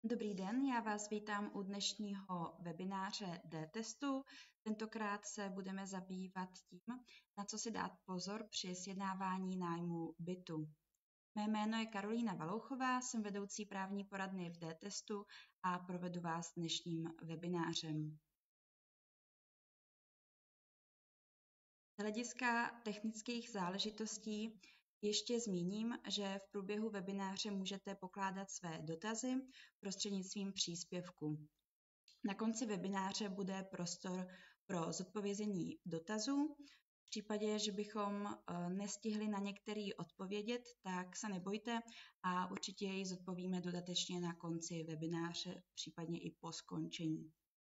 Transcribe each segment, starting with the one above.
Dobrý den, já vás vítám u dnešního webináře D-testu. Tentokrát se budeme zabývat tím, na co si dát pozor při sjednávání nájmu bytu. Mé jméno je Karolína Valouchová, jsem vedoucí právní poradny v D-testu a provedu vás dnešním webinářem. Z hlediska technických záležitostí ještě zmíním, že v průběhu webináře můžete pokládat své dotazy prostřednictvím příspěvku. Na konci webináře bude prostor pro zodpovězení dotazů. V případě, že bychom nestihli na některý odpovědět, tak se nebojte a určitě jej zodpovíme dodatečně na konci webináře, případně i po skončení.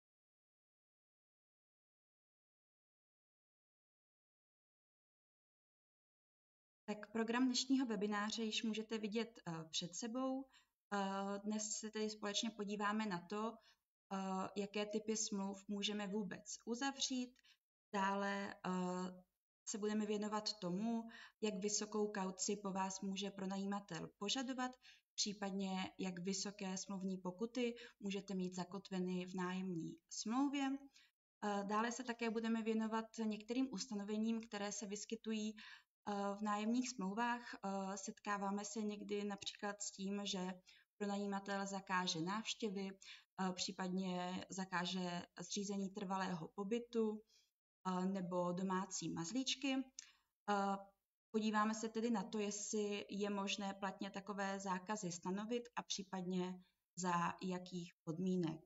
Tak program dnešního webináře již můžete vidět před sebou. Dnes se tedy společně podíváme na to, jaké typy smluv můžeme vůbec uzavřít. Dále se budeme věnovat tomu, jak vysokou kauci po vás může pronajímatel požadovat, případně jak vysoké smluvní pokuty můžete mít zakotveny v nájemní smlouvě. Dále se také budeme věnovat některým ustanovením, které se vyskytují v nájemních smlouvách. Setkáváme se někdy například s tím, že pronajímatel zakáže návštěvy, případně zakáže zřízení trvalého pobytu nebo domácí mazlíčky. Podíváme se tedy na to, jestli je možné platně takové zákazy stanovit a případně za jakých podmínek.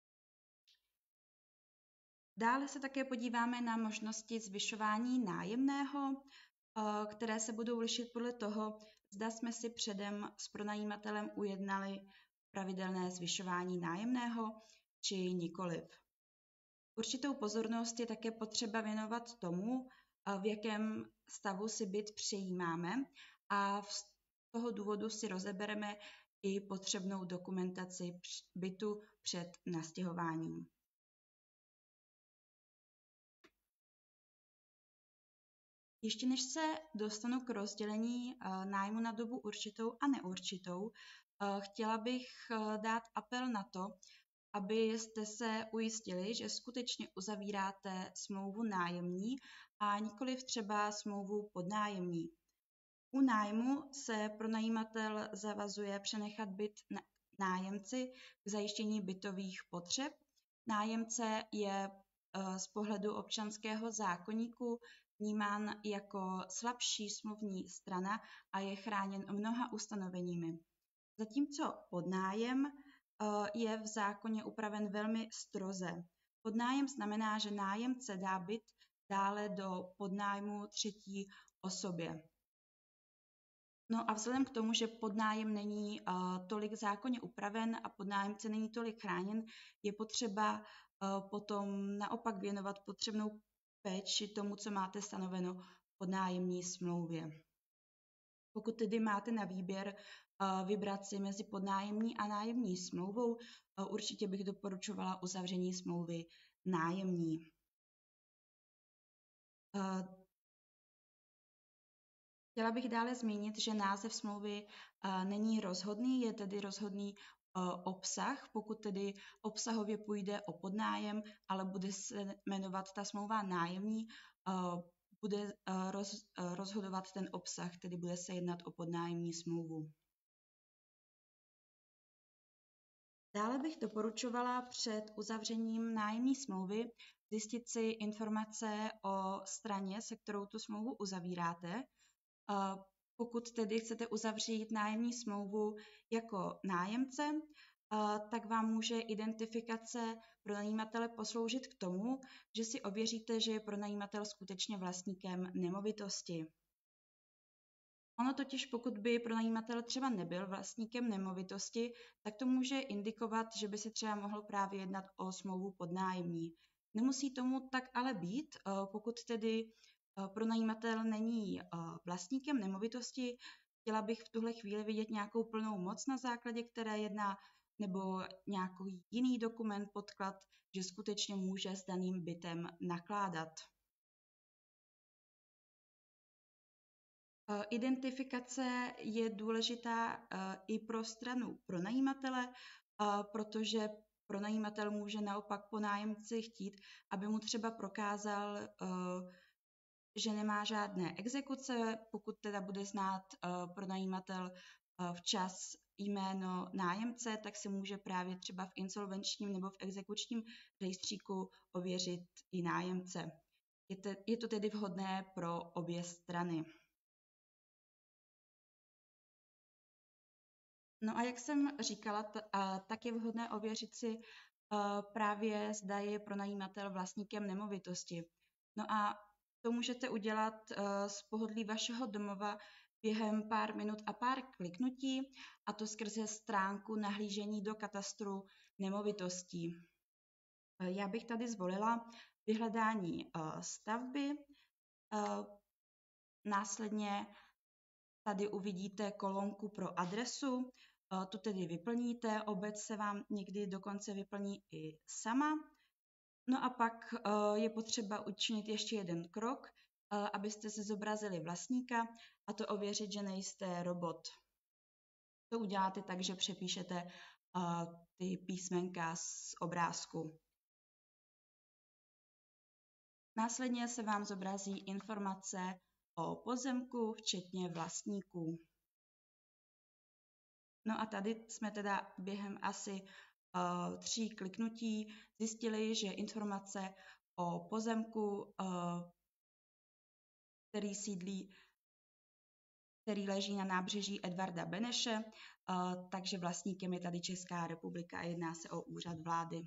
Dále se také podíváme na možnosti zvyšování nájemného, které se budou lišit podle toho, zda jsme si předem s pronajímatelem ujednali pravidelné zvyšování nájemného či nikoliv. Určitou pozornost je také potřeba věnovat tomu, v jakém stavu si byt přejímáme a z toho důvodu si rozebereme i potřebnou dokumentaci bytu před nastěhováním. Ještě než se dostanu k rozdělení nájmu na dobu určitou a neurčitou, chtěla bych dát apel na to, abyste se ujistili, že skutečně uzavíráte smlouvu nájemní a nikoliv třeba smlouvu podnájemní. U nájmu se pronajímatel zavazuje přenechat byt nájemci k zajištění bytových potřeb. Nájemce je z pohledu občanského zákoníku vnímán jako slabší smluvní strana a je chráněn mnoha ustanoveními. Zatímco podnájem je v zákoně upraven velmi stroze. Podnájem znamená, že nájemce dá byt dále do podnájmu třetí osobě. No a vzhledem k tomu, že podnájem není tolik zákonně upraven a podnájemce není tolik chráněn, je potřeba potom naopak věnovat potřebnou péči tomu, co máte stanoveno v podnájemní smlouvě. Pokud tedy máte na výběr vybrat si mezi podnájemní a nájemní smlouvou, určitě bych doporučovala uzavření smlouvy nájemní. Chtěla bych dále zmínit, že název smlouvy není rozhodný, je tedy rozhodný obsah, pokud tedy obsahově půjde o podnájem, ale bude se jmenovat ta smlouva nájemní, bude rozhodovat ten obsah, tedy bude se jednat o podnájemní smlouvu. Dále bych doporučovala před uzavřením nájemní smlouvy zjistit si informace o straně, se kterou tu smlouvu uzavíráte. Pokud tedy chcete uzavřít nájemní smlouvu jako nájemce, tak vám může identifikace pronajímatele posloužit k tomu, že si ověříte, že je pronajímatel skutečně vlastníkem nemovitosti. Ono totiž, pokud by pronajímatel třeba nebyl vlastníkem nemovitosti, tak to může indikovat, že by se třeba mohlo právě jednat o smlouvu podnájemní. Nemusí tomu tak ale být, pokud tedy pronajímatel není vlastníkem nemovitosti, chtěla bych v tuhle chvíli vidět nějakou plnou moc, na základě které jedná, nebo nějaký jiný dokument, podklad, že skutečně může s daným bytem nakládat. Identifikace je důležitá i pro stranu pronajímatele. protože pronajímatel může naopak po nájemci chtít, aby mu třeba prokázal, že nemá žádné exekuce, pokud teda bude znát pronajímatel včas jméno nájemce, tak si může právě třeba v insolvenčním nebo v exekučním rejstříku ověřit i nájemce. Je to tedy vhodné pro obě strany. No a jak jsem říkala, tak je vhodné ověřit si právě, zda je pronajímatel vlastníkem nemovitosti. No a to můžete udělat z pohodlí vašeho domova během pár minut a pár kliknutí, a to skrze stránku nahlížení do katastru nemovitostí. Já bych tady zvolila vyhledání stavby, následně tady uvidíte kolonku pro adresu, tu tedy vyplníte, obec se vám někdy dokonce vyplní i sama. No a pak je potřeba učinit ještě jeden krok, abyste si zobrazili vlastníka, a to ověřit, že nejste robot. To uděláte tak, že přepíšete ty písmenka z obrázku. Následně se vám zobrazí informace o pozemku, včetně vlastníků. No a tady jsme teda během asi 3 kliknutí zjistili, že informace o pozemku, který leží na nábřeží Edvarda Beneše, takže vlastníkem je tady Česká republika a jedná se o úřad vlády.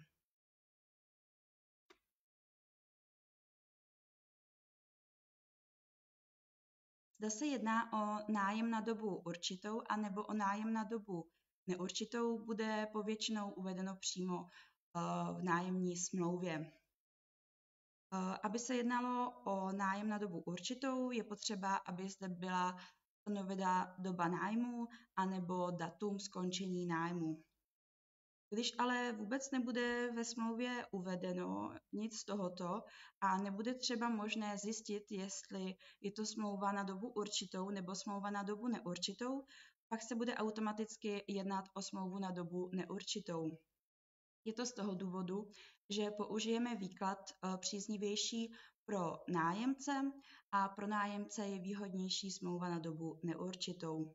Zda se jedná o nájem na dobu určitou anebo o nájem na dobu neurčitou, bude povětšinou uvedeno přímo v nájemní smlouvě. Aby se jednalo o nájem na dobu určitou, je potřeba, aby zde byla stanovena doba nájmu anebo datum skončení nájmu. Když ale vůbec nebude ve smlouvě uvedeno nic z tohoto a nebude třeba možné zjistit, jestli je to smlouva na dobu určitou nebo smlouva na dobu neurčitou, pak se bude automaticky jednat o smlouvu na dobu neurčitou. Je to z toho důvodu, že použijeme výklad příznivější pro nájemce a pro nájemce je výhodnější smlouva na dobu neurčitou.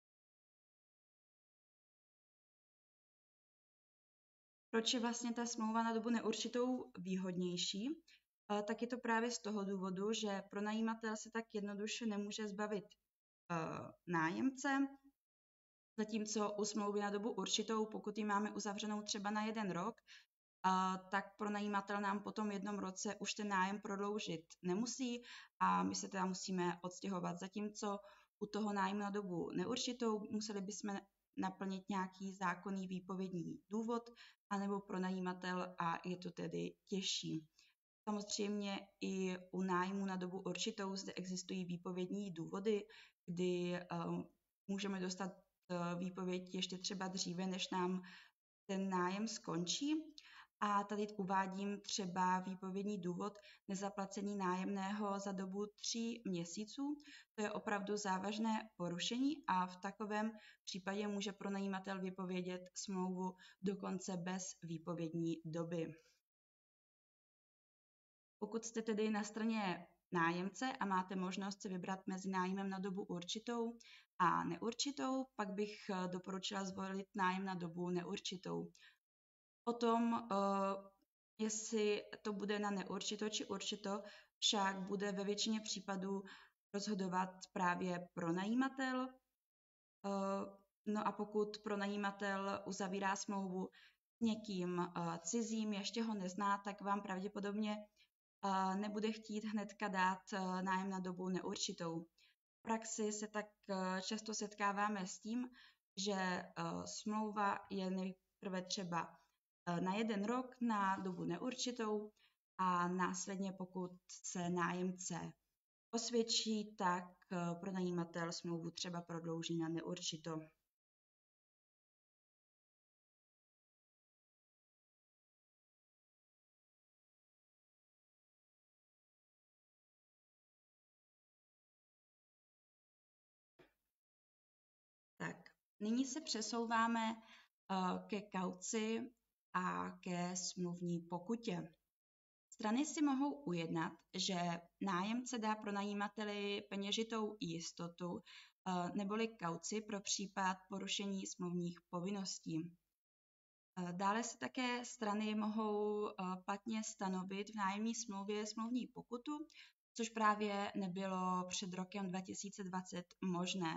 Proč je vlastně ta smlouva na dobu neurčitou výhodnější? Tak je to právě z toho důvodu, že pronajímatel se tak jednoduše nemůže zbavit nájemce, zatímco u smlouvy na dobu určitou, pokud ji máme uzavřenou třeba na 1 rok, tak pronajímatel nám po tom 1 roce už ten nájem prodloužit nemusí a my se teda musíme odstěhovat. Zatímco u toho nájmu na dobu neurčitou museli bychom naplnit nějaký zákonný výpovědní důvod anebo pronajímatel a je to tedy těžší. Samozřejmě i u nájmu na dobu určitou zde existují výpovědní důvody, kdy můžeme dostat výpověď ještě třeba dříve, než nám ten nájem skončí. A tady uvádím třeba výpovědní důvod nezaplacení nájemného za dobu 3 měsíců. To je opravdu závažné porušení a v takovém případě může pronajímatel vypovědět smlouvu dokonce bez výpovědní doby. Pokud jste tedy na straně nájemce a máte možnost si vybrat mezi nájmem na dobu určitou a neurčitou, pak bych doporučila zvolit nájem na dobu neurčitou. O tom, jestli to bude na neurčito či určito, však bude ve většině případů rozhodovat právě pronajímatel. No a pokud pronajímatel uzavírá smlouvu s někým cizím, ještě ho nezná, tak vám pravděpodobně nebude chtít hnedka dát nájem na dobu neurčitou. V praxi se tak často setkáváme s tím, že smlouva je nejprve třeba na 1 rok na dobu neurčitou a následně, pokud se nájemce osvědčí, tak pronajímatel smlouvu třeba prodlouží na neurčito. Tak, nyní se přesouváme ke kauci a ke smluvní pokutě. Strany si mohou ujednat, že nájemce dá pronajímateli peněžitou jistotu neboli kauci pro případ porušení smluvních povinností. Dále si také strany mohou platně stanovit v nájemní smlouvě smluvní pokutu, což právě nebylo před rokem 2020 možné.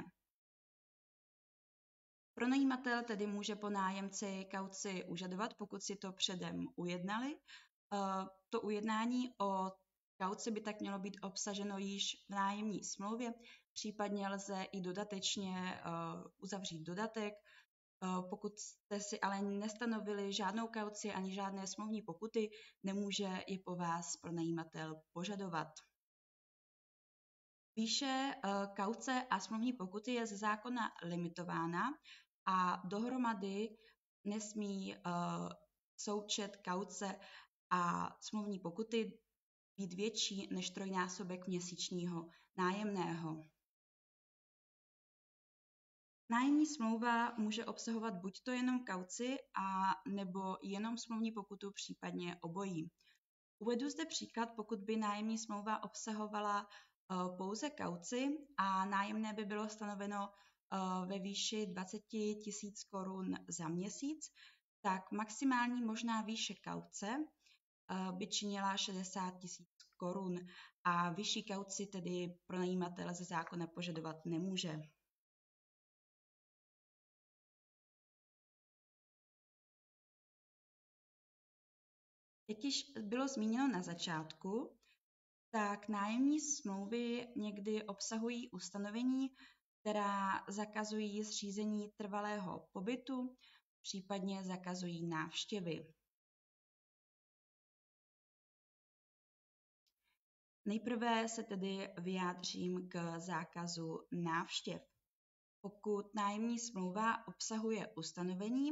Pronajímatel tedy může po nájemci kauci užadovat, pokud si to předem ujednali. To ujednání o kauci by tak mělo být obsaženo již v nájemní smlouvě, případně lze i dodatečně uzavřít dodatek. Pokud jste si ale nestanovili žádnou kauci ani žádné smluvní pokuty, nemůže ji po vás pronajímatel požadovat. Výše kauce a smluvní pokuty je ze zákona limitována a dohromady nesmí součet kauce a smluvní pokuty být větší než 3násobek měsíčního nájemného. Nájemní smlouva může obsahovat buď to jenom kauci a nebo jenom smluvní pokutu, případně obojí. Uvedu zde příklad, pokud by nájemní smlouva obsahovala pouze kauci a nájemné by bylo stanoveno ve výši 20 000 korun za měsíc, tak maximální možná výše kauce by činila 60 000 korun a vyšší kauci tedy pronajímatel ze zákona požadovat nemůže. Jak již bylo zmíněno na začátku, tak nájemní smlouvy někdy obsahují ustanovení, která zakazují zřízení trvalého pobytu, případně zakazují návštěvy. Nejprve se tedy vyjádřím k zákazu návštěv. Pokud nájemní smlouva obsahuje ustanovení,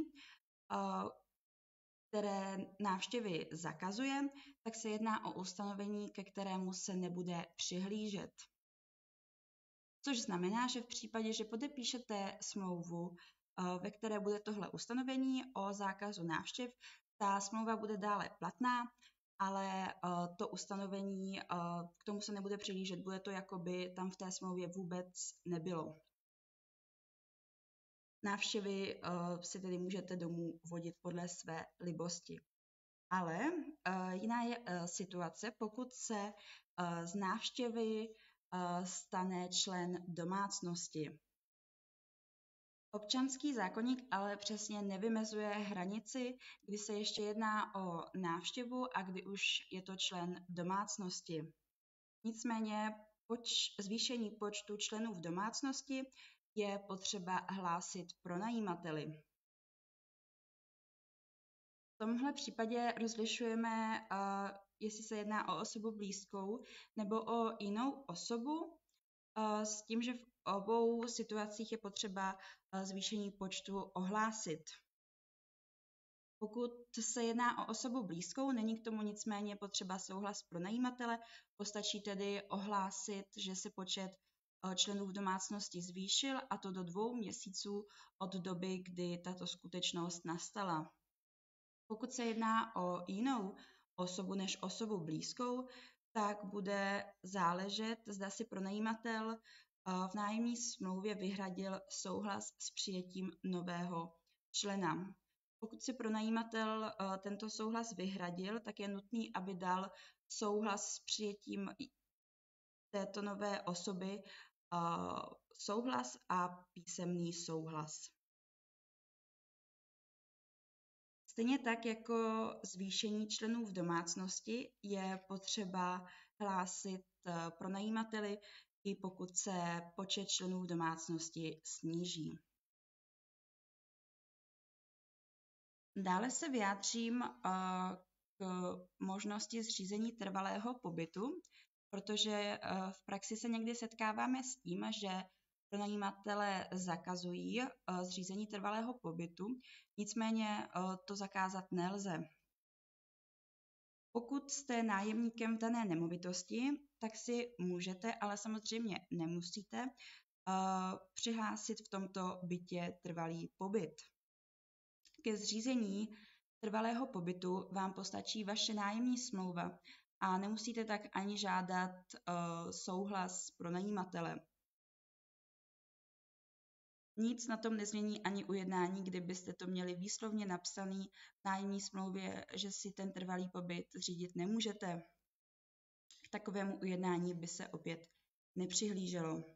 které návštěvy zakazuje, tak se jedná o ustanovení, ke kterému se nebude přihlížet. Což znamená, že v případě, že podepíšete smlouvu, ve které bude tohle ustanovení o zákazu návštěv, ta smlouva bude dále platná, ale to ustanovení, k tomu se nebude přihlížet, bude to, jako by tam v té smlouvě vůbec nebylo. Návštěvy si tedy můžete domů vodit podle své libosti. Ale jiná je situace, pokud se z návštěvy stane člen domácnosti. Občanský zákoník ale přesně nevymezuje hranici, kdy se ještě jedná o návštěvu a kdy už je to člen domácnosti. Nicméně zvýšení počtu členů v domácnosti je potřeba hlásit pronajímateli. V tomhle případě rozlišujeme, jestli se jedná o osobu blízkou nebo o jinou osobu, s tím, že v obou situacích je potřeba zvýšení počtu ohlásit. Pokud se jedná o osobu blízkou, není k tomu nicméně potřeba souhlas pronajímatele, postačí tedy ohlásit, že se počet členů v domácnosti zvýšil, a to do 2 měsíců od doby, kdy tato skutečnost nastala. Pokud se jedná o jinou osobu než osobu blízkou, tak bude záležet, zda si pronajímatel v nájemní smlouvě vyhradil souhlas s přijetím nového člena. Pokud si pronajímatel tento souhlas vyhradil, tak je nutný, aby dal souhlas s přijetím této nové osoby, souhlas a písemný souhlas. Stejně tak jako zvýšení členů v domácnosti je potřeba hlásit pronajímateli, i pokud se počet členů v domácnosti sníží. Dále se vyjádřím k možnosti zřízení trvalého pobytu, protože v praxi se někdy setkáváme s tím, že pronajímatelé zakazují zřízení trvalého pobytu, nicméně to zakázat nelze. Pokud jste nájemníkem v dané nemovitosti, tak si můžete, ale samozřejmě nemusíte, přihlásit v tomto bytě trvalý pobyt. Ke zřízení trvalého pobytu vám postačí vaše nájemní smlouva a nemusíte tak ani žádat souhlas pronajímatele. Nic na tom nezmění ani ujednání, kdybyste to měli výslovně napsaný v nájemní smlouvě, že si ten trvalý pobyt zřídit nemůžete. K takovému ujednání by se opět nepřihlíželo.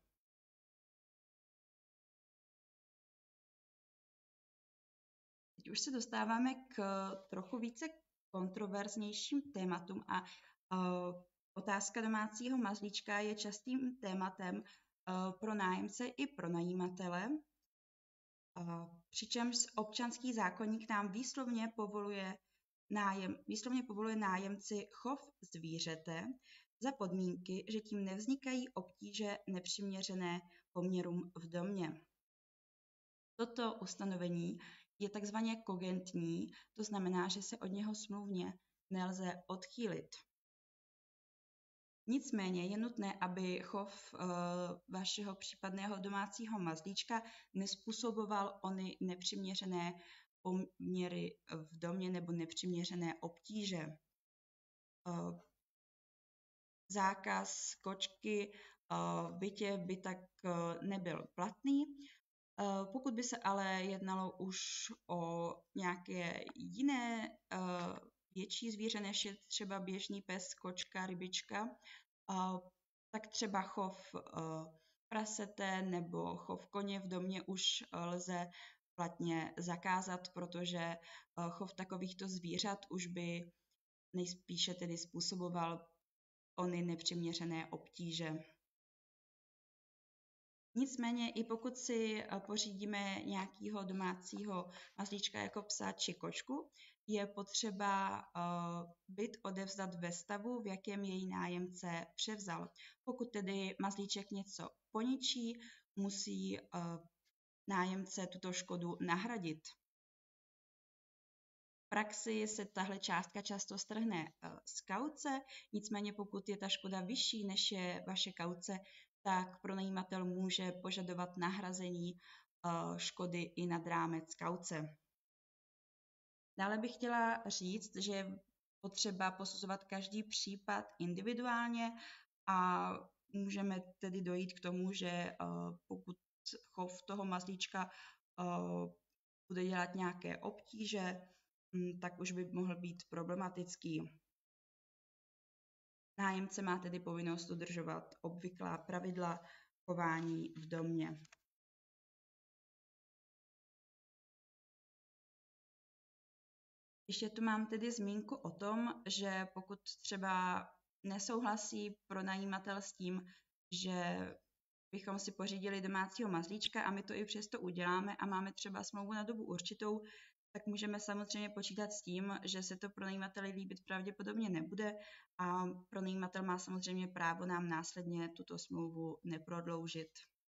Teď už se dostáváme k trochu více kontroverznějším tématům a otázka domácího mazlíčka je častým tématem pro nájemce i pro najímatele, přičemž občanský zákoník nám výslovně povoluje nájemci chov zvířete za podmínky, že tím nevznikají obtíže nepřiměřené poměrům v domě. Toto ustanovení je takzvaně kogentní, to znamená, že se od něho smluvně nelze odchýlit. Nicméně je nutné, aby chov vašeho případného domácího mazlíčka nezpůsoboval ony nepřiměřené poměry v domě nebo nepřiměřené obtíže. Zákaz kočky v bytě by tak nebyl platný. Pokud by se ale jednalo už o nějaké jiné větší zvíře, než je třeba běžný pes, kočka, rybička, tak třeba chov prasete nebo chov koně v domě už lze platně zakázat, protože chov takovýchto zvířat už by nejspíše tedy způsoboval ony nepřiměřené obtíže. Nicméně i pokud si pořídíme nějakého domácího mazlíčka jako psa či kočku, je potřeba byt odevzdat ve stavu, v jakém její nájemce převzal. Pokud tedy mazlíček něco poničí, musí nájemce tuto škodu nahradit. V praxi se tahle částka často strhne z kauce, nicméně pokud je ta škoda vyšší, než je vaše kauce, tak pronajímatel může požadovat nahrazení škody i nad rámec kauce. Dále bych chtěla říct, že je potřeba posuzovat každý případ individuálně a můžeme tedy dojít k tomu, že pokud chov toho mazlíčka bude dělat nějaké obtíže, tak už by mohl být problematický. Nájemce má tedy povinnost dodržovat obvyklá pravidla chování v domě. Ještě tu mám tedy zmínku o tom, že pokud třeba nesouhlasí pronajímatel s tím, že bychom si pořídili domácího mazlíčka a my to i přesto uděláme a máme třeba smlouvu na dobu určitou, tak můžeme samozřejmě počítat s tím, že se to pronajímateli líbit pravděpodobně nebude a pronajímatel má samozřejmě právo nám následně tuto smlouvu neprodloužit.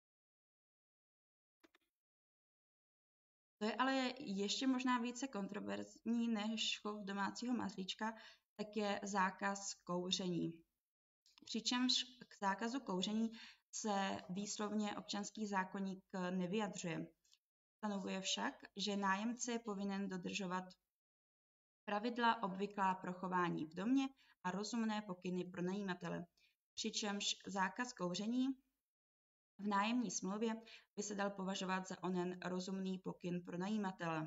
To je ale ještě možná více kontroverzní než chov domácího mazlíčka, tak je zákaz kouření. Přičemž k zákazu kouření se výslovně občanský zákoník nevyjadřuje. Stanovuje však, že nájemce je povinen dodržovat pravidla obvyklá pro chování v domě a rozumné pokyny pro najímatele. Přičemž zákaz kouření v nájemní smlouvě by se dal považovat za onen rozumný pokyn pro najímatele.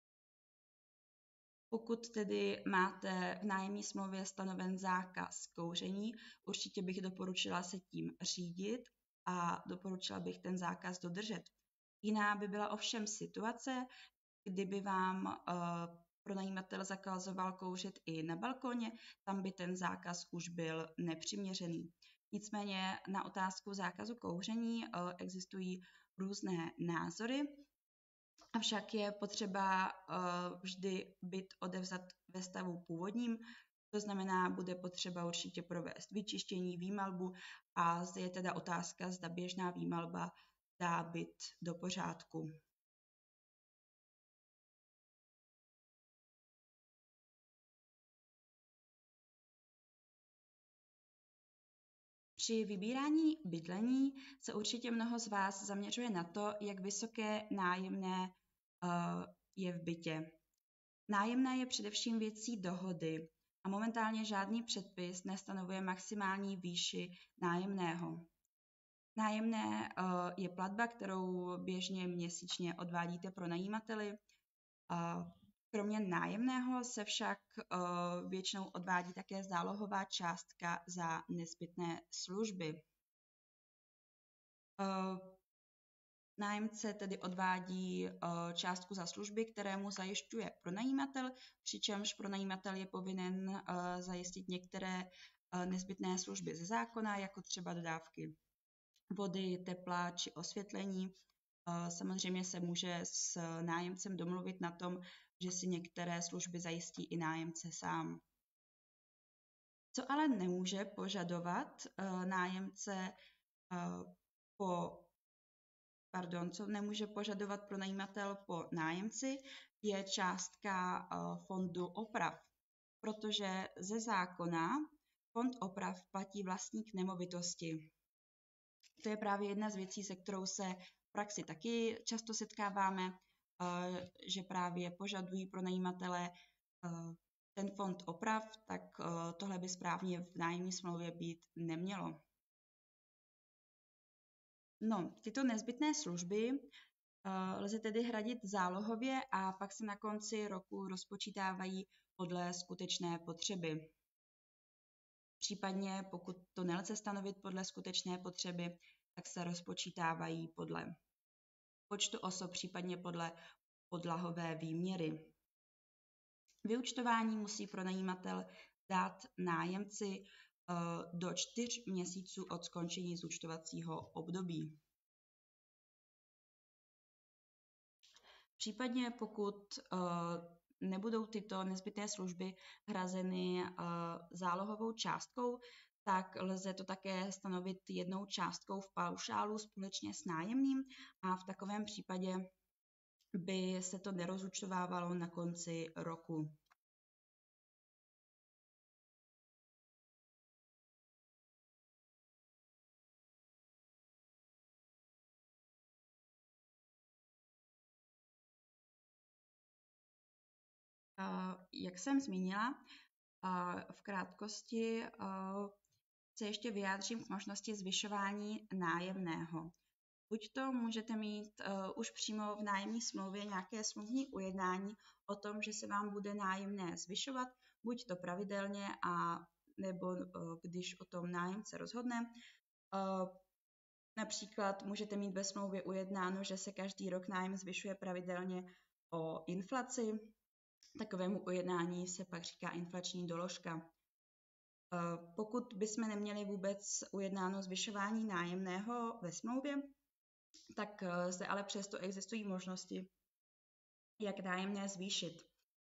Pokud tedy máte v nájemní smlouvě stanoven zákaz kouření, určitě bych doporučila se tím řídit a doporučila bych ten zákaz dodržet. Jiná by byla ovšem situace, kdyby vám pronajímatel zakazoval kouřit i na balkoně, tam by ten zákaz už byl nepřiměřený. Nicméně na otázku zákazu kouření existují různé názory, avšak je potřeba vždy byt odevzat ve stavu původním, to znamená, bude potřeba určitě provést vyčištění, výmalbu a zde je teda otázka, zda běžná výmalba dá byt do pořádku. Při vybírání bydlení se určitě mnoho z vás zaměřuje na to, jak vysoké nájemné je v bytě. Nájemné je především věcí dohody a momentálně žádný předpis nestanovuje maximální výši nájemného. Nájemné je platba, kterou běžně měsíčně odvádíte pronajímateli. Kromě nájemného se však většinou odvádí také zálohová částka za nezbytné služby. Nájemce tedy odvádí částku za služby, které mu zajišťuje pronajímatel, přičemž pronajímatel je povinen zajistit některé nezbytné služby ze zákona, jako třeba dodávky vody, tepla či osvětlení. Samozřejmě se může s nájemcem domluvit na tom, že si některé služby zajistí i nájemce sám. Co ale nemůže požadovat nájemce co nemůže požadovat pronajímatel po nájemci, je částka fondu oprav, protože ze zákona fond oprav platí vlastník nemovitosti. To je právě jedna z věcí, se kterou se v praxi taky často setkáváme, že právě požadují pronajímatelé ten fond oprav, tak tohle by správně v nájemní smlouvě být nemělo. No, tyto nezbytné služby lze tedy hradit zálohově a pak se na konci roku rozpočítávají podle skutečné potřeby. Případně, pokud to nelze stanovit podle skutečné potřeby, tak se rozpočítávají podle počtu osob, případně podle podlahové výměry. Vyúčtování musí pronajímatel dát nájemci do 4 měsíců od skončení zúčtovacího období. Případně pokud nebudou tyto nezbytné služby hrazeny zálohovou částkou, tak lze to také stanovit jednou částkou v paušálu společně s nájemným a v takovém případě by se to nerozúčtovávalo na konci roku. Jak jsem zmínila, v krátkosti se ještě vyjádřím k možnosti zvyšování nájemného. Buď to můžete mít už přímo v nájemní smlouvě nějaké smluvní ujednání o tom, že se vám bude nájemné zvyšovat, buď to pravidelně, a nebo když o tom nájemce rozhodne. Například můžete mít ve smlouvě ujednáno, že se každý rok nájem zvyšuje pravidelně o inflaci. Takovému ujednání se pak říká inflační doložka. Pokud bychom neměli vůbec ujednáno zvyšování nájemného ve smlouvě, tak zde ale přesto existují možnosti, jak nájemné zvýšit.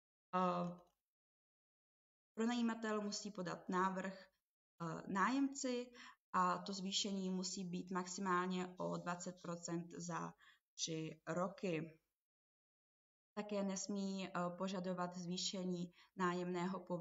Pronajímatel musí podat návrh nájemci a to zvýšení musí být maximálně o 20% za 3 roky. Také nesmí požadovat zvýšení nájemného po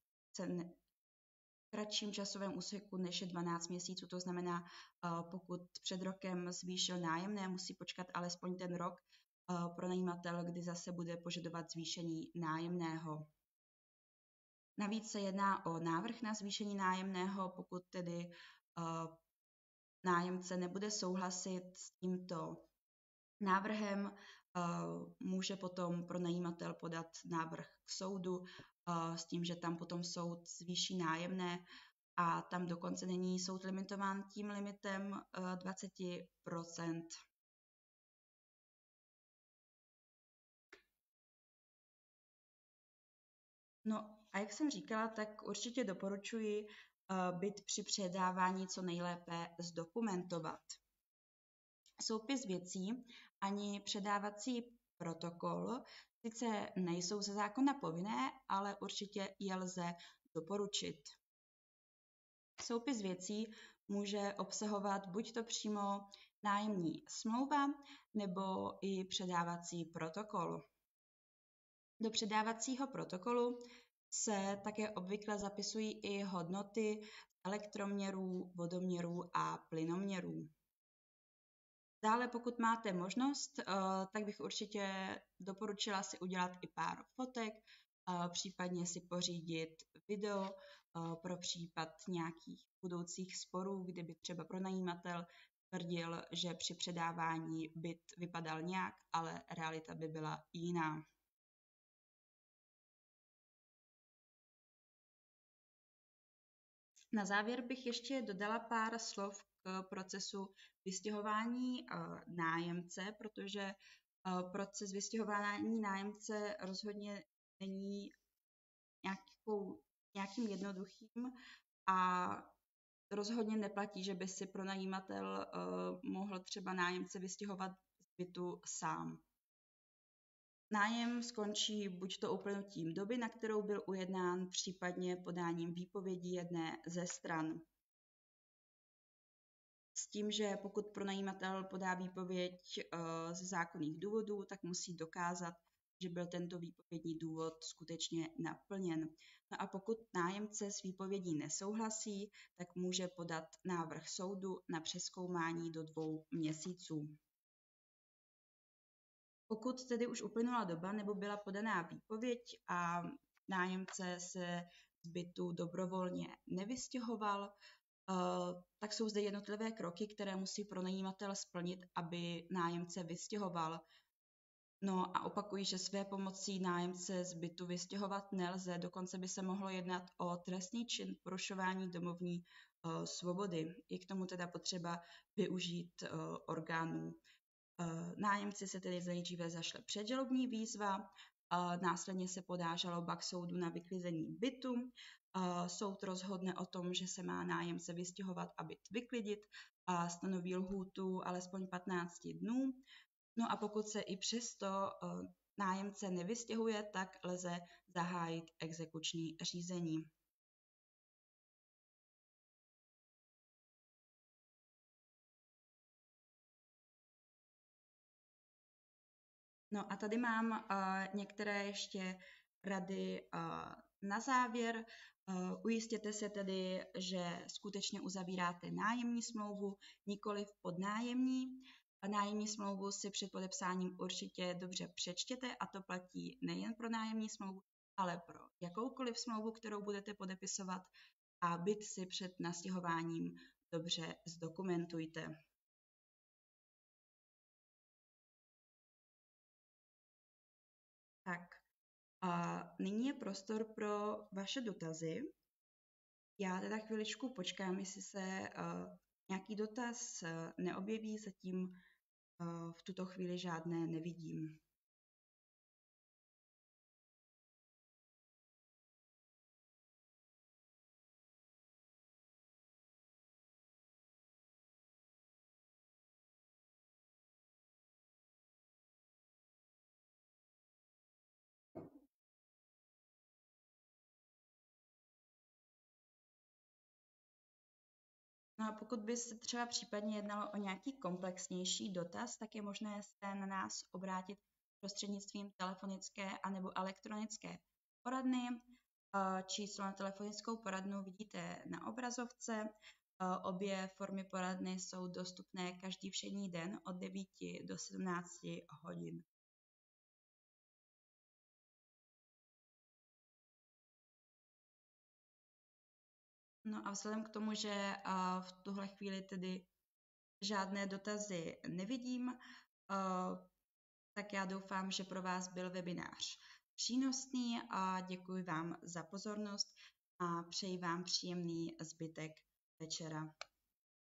kratším časovém úseku než je 12 měsíců. To znamená, pokud před rokem zvýšil nájemné, musí počkat alespoň ten rok pronajímatel, kdy zase bude požadovat zvýšení nájemného. Navíc se jedná o návrh na zvýšení nájemného, pokud tedy nájemce nebude souhlasit s tímto návrhem, může potom pronajímatel podat návrh k soudu s tím, že tam potom soud zvýší nájemné a tam dokonce není soud limitován tím limitem 20%. No a jak jsem říkala, tak určitě doporučuji byt při předávání co nejlépe zdokumentovat. Soupis věcí ani předávací protokol sice nejsou ze zákona povinné, ale určitě je lze doporučit. Soupis věcí může obsahovat buď to přímo nájemní smlouva, nebo i předávací protokol. Do předávacího protokolu se také obvykle zapisují i hodnoty elektroměrů, vodoměrů a plynoměrů. Dále, pokud máte možnost, tak bych určitě doporučila si udělat i pár fotek, případně si pořídit video pro případ nějakých budoucích sporů, kdyby třeba pronajímatel tvrdil, že při předávání byt vypadal nějak, ale realita by byla jiná. Na závěr bych ještě dodala pár slov k procesu vystěhování nájemce, protože proces vystěhování nájemce rozhodně není nějakým jednoduchým a rozhodně neplatí, že by si pronajímatel mohl třeba nájemce vystěhovat z bytu sám. Nájem skončí buď to uplynutím doby, na kterou byl ujednán, případně podáním výpovědi jedné ze stran. S tím, že pokud pronajímatel podá výpověď ze zákonných důvodů, tak musí dokázat, že byl tento výpovědní důvod skutečně naplněn. No a pokud nájemce s výpovědí nesouhlasí, tak může podat návrh soudu na přezkoumání do 2 měsíců. Pokud tedy už uplynula doba nebo byla podaná výpověď a nájemce se z bytu dobrovolně nevystěhoval, tak jsou zde jednotlivé kroky, které musí pronajímatel splnit, aby nájemce vystěhoval. No a opakuji, že své pomocí nájemce z bytu vystěhovat nelze, dokonce by se mohlo jednat o trestný čin porušování domovní svobody. Je k tomu teda potřeba využít orgánů. Nájemci se tedy nejdříve zašle předžalobní výzva, následně se podá žaloba k soudu na vyklizení bytu. Soud rozhodne o tom, že se má nájemce vystěhovat a byt vyklidit a stanoví lhůtu alespoň 15 dnů. No a pokud se i přesto nájemce nevystěhuje, tak lze zahájit exekuční řízení. No a tady mám některé ještě rady na závěr. Ujistěte se tedy, že skutečně uzavíráte nájemní smlouvu, nikoliv podnájemní. Nájemní smlouvu si před podepsáním určitě dobře přečtěte a to platí nejen pro nájemní smlouvu, ale pro jakoukoliv smlouvu, kterou budete podepisovat a byt si před nastěhováním dobře zdokumentujte. Tak, a nyní je prostor pro vaše dotazy. Já teda chviličku počkám, jestli se nějaký dotaz neobjeví, zatím v tuto chvíli žádné nevidím. No a pokud by se třeba případně jednalo o nějaký komplexnější dotaz, tak je možné se na nás obrátit prostřednictvím telefonické anebo elektronické poradny. Číslo na telefonickou poradnu vidíte na obrazovce. Obě formy poradny jsou dostupné každý všední den od 9 do 17 hodin. No a vzhledem k tomu, že v tuhle chvíli tedy žádné dotazy nevidím, tak já doufám, že pro vás byl webinář přínosný a děkuji vám za pozornost a přeji vám příjemný zbytek večera.